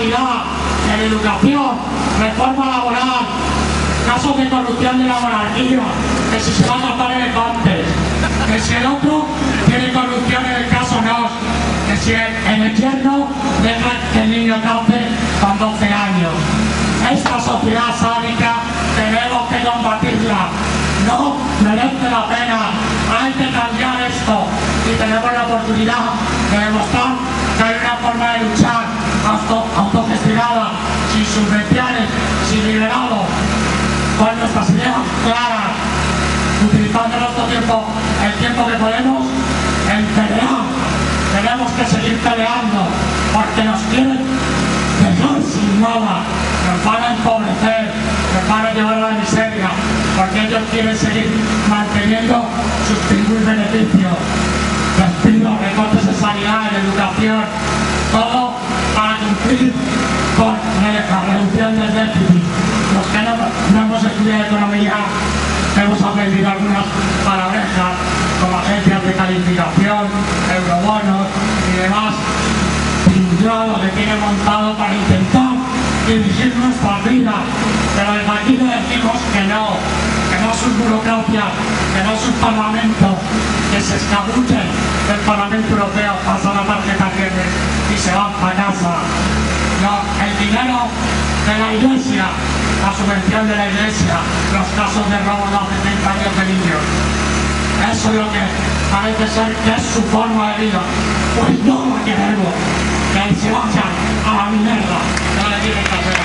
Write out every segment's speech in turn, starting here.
sanidad, en educación, reforma laboral, casos de corrupción de la monarquía, que si se va a cazar elefantes, que si el otro tiene corrupción en el caso Nos, que si en el yerno deja que el niño cace con 12 años. Esta sociedad sádica tenemos que combatirla. No merece la pena, hay que cambiar esto y tenemos la oportunidad de demostrar que hay una forma de luchar autogestionada, sin subvenciones, sin liderazgo, con nuestras ideas claras, utilizando nuestro tiempo, el tiempo que podemos, en pelear. Tenemos que seguir peleando porque nos quieren dejar sin nada, nos van a empobrecer, nos van a llevar a la miseria, porque ellos quieren seguir manteniendo sus tributos y beneficios. Despidos, recortes de sanidad, en educación, todo para cumplir con la reducción del déficit. Los que no hemos estudiado economía hemos aprendido algunas palabrejas como agencias de calificación, eurobonos y demás tinglado que tiene montado para intentar dirigir nuestras vidas, pero desde aquí le decimos que no es su burocracia, que no es su parlamento, que se escabullen del Parlamento Europeo, pasan la tarjeta verde y se van para casa. No, el dinero de la Iglesia, la subvención de la Iglesia, los casos de robo de hace 30 años de niños, eso es lo que parece ser que es su forma de vida. Pues no la queremos, que se vayan a la mierda, que le tienen que hacer.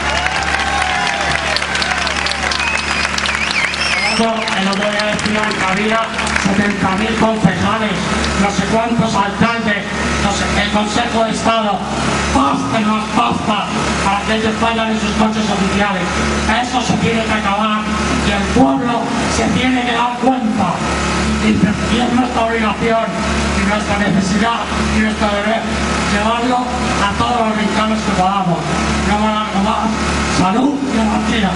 El otro día decían que había 70.000 concejales, no sé cuántos alcaldes, no sé, el Consejo de Estado, basta más pasta para que ellos vayan en sus coches oficiales. Eso se tiene que acabar y el pueblo se tiene que dar cuenta. Y es nuestra obligación y nuestra necesidad y nuestro deber llevarlo a todos los rincones que podamos. No más. Salud y anarquía.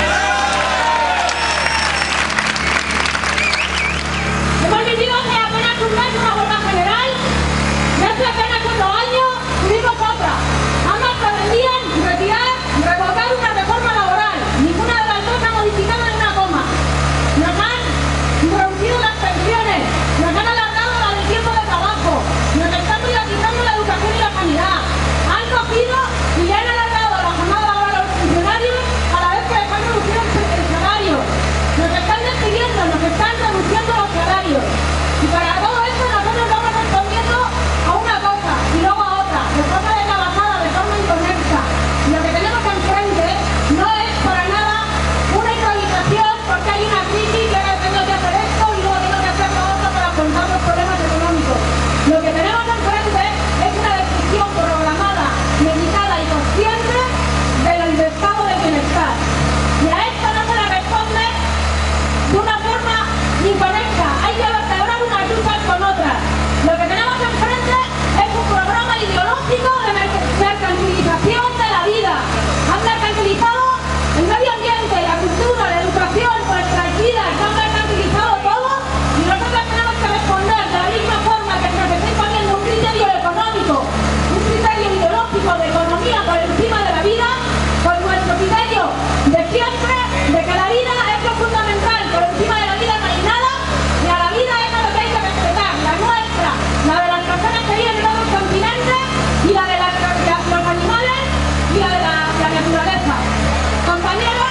Hemos vivido hace apenas un mes una huelga general y hace apenas 4 años tuvimos otra. Ambas pretendían revocar una reforma laboral. Ninguna de las dos ha modificado ni una coma. Nos han reducido las pensiones, nos han alargado el tiempo de trabajo, nos están privatizando la educación y la sanidad. Han cogido y le han alargado la jornada laboral a los funcionarios a la vez que les han reducido el salario. Nos están despidiendo, nos están reduciendo los salarios. Y para todo esto nosotros vamos respondiendo a una cosa y luego a otra, de forma deslavazada, de forma inconecta. Y lo que tenemos enfrente no es para nada una improvisación porque hay una crisis y ahora tengo que hacer esto y luego tengo que hacer lo otro para afrontar los problemas económicos. Lo que tenemos enfrente es una decisión programada, medicada y consciente del estado del bienestar. Y a esto no se le responde de una forma inconecta. Hay que vertebrar unas luchas con otras. Lo que tenemos enfrente es un programa ideológico de mercantilización de la vida. Han mercantilizado el medio ambiente, la cultura, la educación, nuestras vidas, han mercantilizado todo y nosotros tenemos que responder de la misma forma que nos está imponiendo un criterio económico, un criterio ideológico de economía por encima de la vida, con nuestro criterio de siempre, de que la vida es lo fundamental, por encima de la vida no hay nada, y a la vida es a lo que hay que respetar, la nuestra, la de las personas que viven en otros continentes y la de los animales y la de la naturaleza. Compañeros,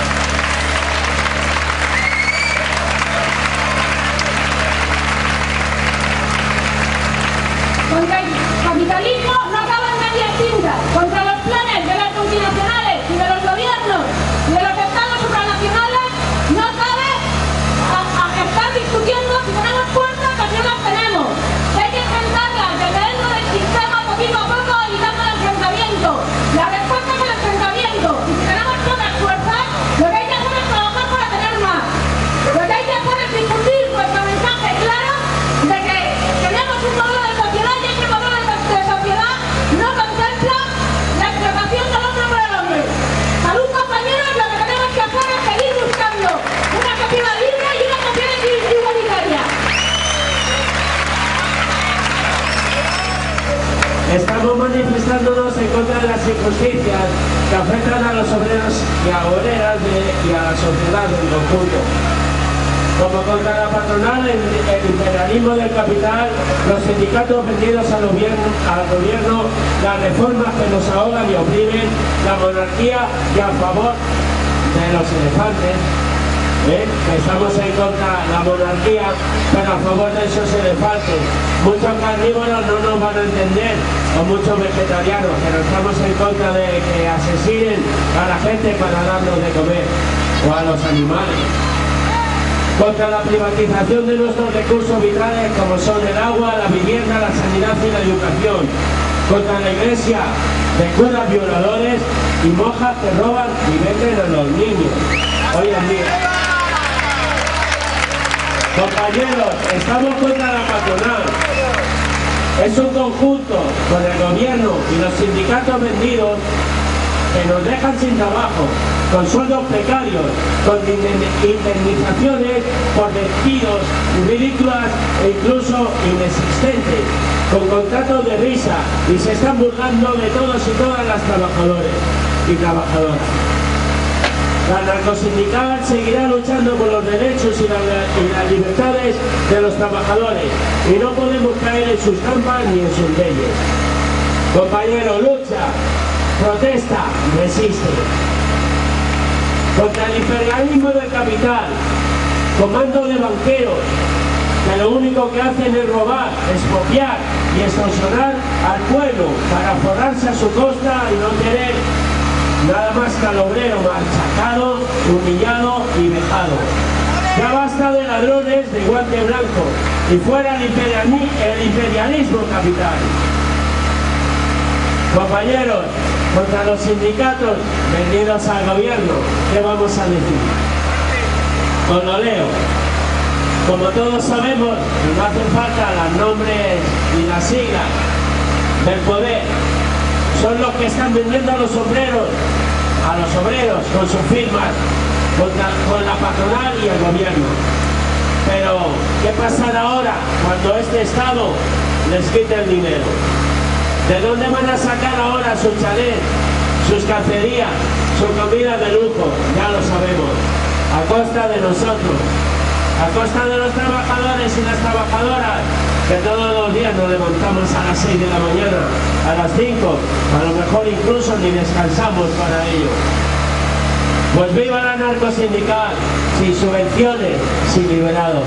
contra el capitalismo no acaba en medias tintas, contra los planes de las multinacionales y de los gobiernos y de los estados Estamos manifestándonos en contra de las injusticias que afectan a los obreros y a obreras y a la sociedad en conjunto. Como contra la patronal, el imperialismo del capital, los sindicatos vendidos al gobierno, las reformas que nos ahogan y oprimen, la monarquía y a favor de los elefantes. Estamos en contra de la monarquía, pero a favor de esos elefantes. Muchos carnívoros no nos van a entender, o muchos vegetarianos, pero estamos en contra de que asesinen a la gente para darnos de comer, o a los animales. Contra la privatización de nuestros recursos vitales como son el agua, la vivienda, la sanidad y la educación. Contra la iglesia de curas violadores y monjas que roban y venden a los niños. Hoy en día. Compañeros, estamos contra la patronal. Es un conjunto con el gobierno y los sindicatos vendidos que nos dejan sin trabajo, con sueldos precarios, con indemnizaciones por despidos ridículas e incluso inexistentes, con contratos de risa, y se están burlando de todos y todas las trabajadores y trabajadoras. La narcosindical seguirá luchando por los derechos y las libertades de los trabajadores, y no podemos caer en sus trampas ni en sus leyes. Compañero, lucha, protesta, resiste. Contra el imperialismo del capital, comando de banqueros, que lo único que hacen es robar, expropiar y extorsionar al pueblo para forrarse a su costa y no tener nada más que al obrero machacado, humillado y vejado. Ya basta de ladrones de guante blanco y fuera el imperialismo capital. Compañeros, contra los sindicatos vendidos al gobierno, ¿qué vamos a decir? Os lo leo. Como todos sabemos, no hacen falta los nombres y las siglas del poder. Son los que están vendiendo a los obreros con sus firmas, con la patronal y el gobierno. Pero, ¿qué pasará ahora cuando este Estado les quite el dinero? ¿De dónde van a sacar ahora sus chalés, sus cacerías, su comida de lujo? Ya lo sabemos, a costa de nosotros, a costa de los trabajadores y las trabajadoras, que todos los días nos levantamos a las 6 de la mañana, a las 5, a lo mejor incluso ni descansamos para ello. Pues viva la narcosindical, sin subvenciones, sin liberados.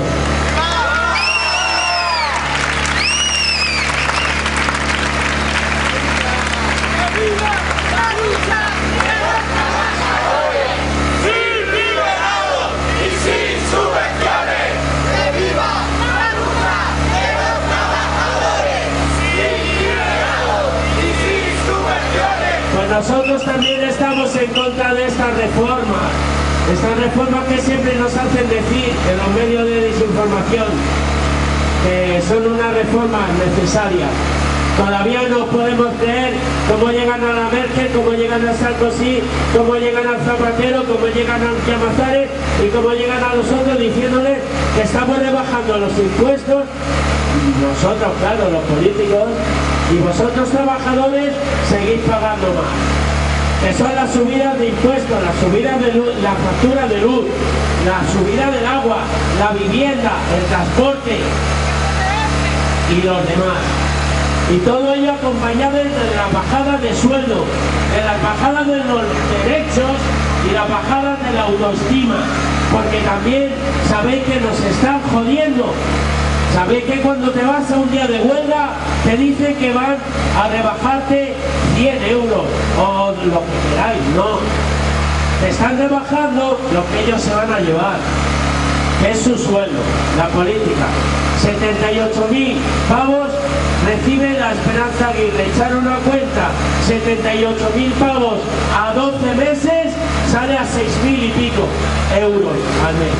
Nosotros también estamos en contra de estas reformas que siempre nos hacen decir en los medios de desinformación que son unas reformas necesarias. Todavía no podemos creer cómo llegan a la Merkel, cómo llegan a Sarkozy, cómo llegan al Zapatero, cómo llegan a Llamazares y cómo llegan a los otros diciéndoles que estamos rebajando los impuestos, nosotros, claro, los políticos, y vosotros trabajadores seguís pagando más, que son las subidas de impuestos, las subidas de luz, la factura de luz, la subida del agua, la vivienda, el transporte y los demás. Y todo ello acompañado de la bajada de sueldo, de las bajadas de los derechos y la bajada de la autoestima, porque también sabéis que nos están jodiendo. Sabéis que cuando te vas a un día de huelga te dicen que van a rebajarte 100 euros o lo que queráis. No, te están rebajando lo que ellos se van a llevar, que es su sueldo, la política. 78.000 pavos recibe la Esperanza Aguirre. Echar una cuenta, 78.000 pavos a 12 meses sale a 6.000 y pico euros al mes.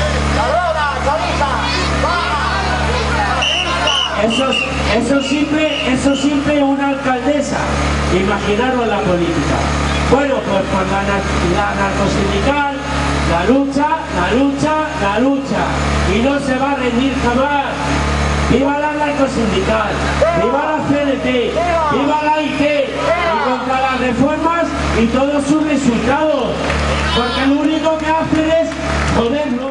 Eso simple una alcaldesa. Imaginaros la política. Bueno, pues por la narcosindical, la lucha, y no se va a rendir jamás. ¡Viva la el arco sindical, viva la CNT, viva la IT y contra las reformas y todos sus resultados, porque lo único que hacen es jodernos.